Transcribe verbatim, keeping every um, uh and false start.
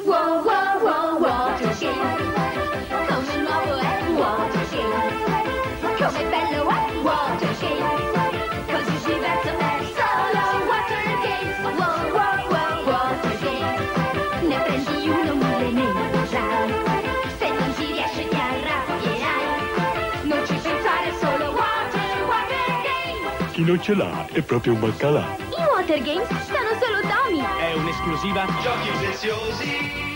Wow, wow, wow, Watergate. Come nuovo è Watergate. Come bello è Watergate. Così si versa è solo Watergate. Wow, wow, wow, Watergate. Ne prendi uno, mille ne usai. Se non ci riesce ti arrabbierai. Non ci pensare, solo Water, Watergate. Chi non ce l'ha è proprio un baccalà. I Watergames sono solo Tommy. È un'esclusiva Giochi preziosi